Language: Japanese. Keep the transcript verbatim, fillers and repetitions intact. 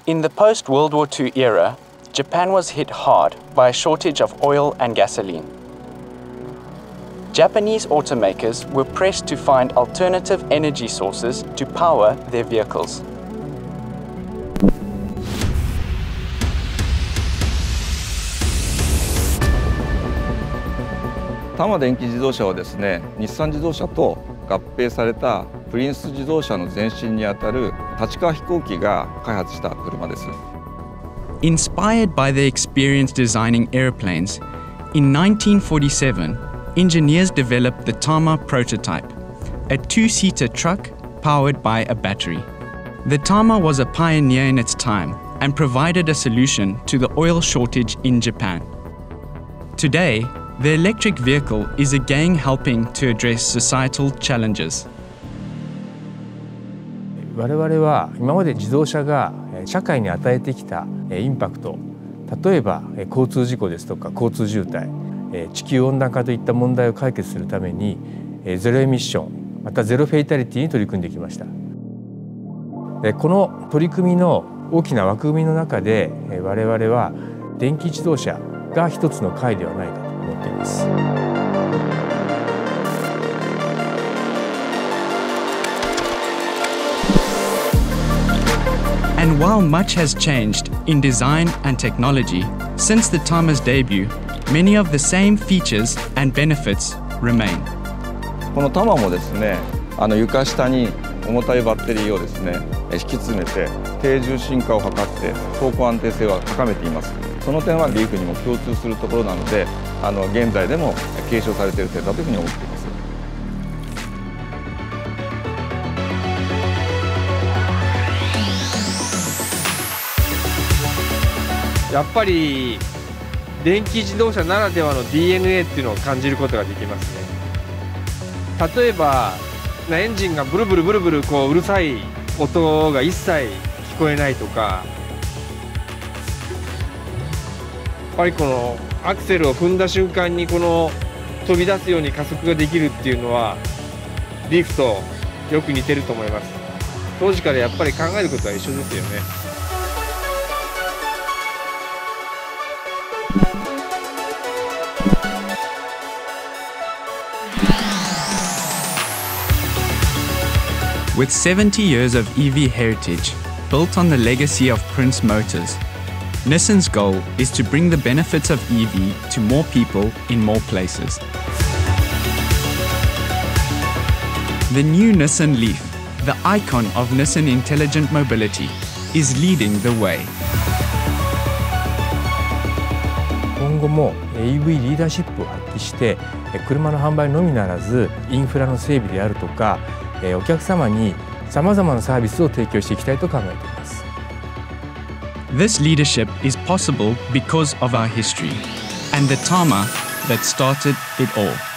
In the post-World War Two era, Japan was hit hard by a shortage of oil and gasoline. Japanese automakers were pressed to find alternative energy sources to power their vehicles. 多摩電気自動車はですね、日産自動車と合併されたプリンス自動車の前身にあたる立川飛行機が開発した車です。 Inspired by their experience designing airplanes, in nineteen forty-seven, engineers developed the Tama prototype, a two-seater truck powered by a battery. The Tama was a pioneer in its time and provided a solution to the oil shortage in Japan. Today, the electric vehicle is again helping to address societal challenges. 我々は今まで自動車が社会に与えてきたインパクト、例えば交通事故ですとか交通渋滞、地球温暖化といった問題を解決するためにゼロエミッション、またゼロフェイタリティに取り組んできました。この取り組みの大きな枠組みの中で我々は電気自動車が一つの解ではないかと思っています。 And while much has changed in design and technology since the Tama's debut, many of the same features and benefits remain. このタマもですね、あの床下に重たいバッテリーをですね、引き詰めて低重心化を図って走行安定性を高めています。その点はリーフにも共通するところなので、あの現在でも継承されている点だというふうに思っています。 やっぱり電気自動車ならではの ディーエヌエー っていうのを感じることができますね。例えばエンジンがブルブルブルブルこううるさい音が一切聞こえないとか、やっぱりこのアクセルを踏んだ瞬間にこの飛び出すように加速ができるっていうのはリーフとよく似てると思います。当時からやっぱり考えることは一緒ですよね。 With seventy years of E V heritage, built on the legacy of Prince Motors, Nissan's goal is to bring the benefits of E V to more people in more places. The new Nissan Leaf, the icon of Nissan Intelligent Mobility, is leading the way. 今後も イーブイ リーダーシップを発揮して、車の販売のみならずインフラの整備であるとか、お客様にさまざまなサービスを提供していきたいと考えています。 This leadership is possible because of our history and the Tama that started it all.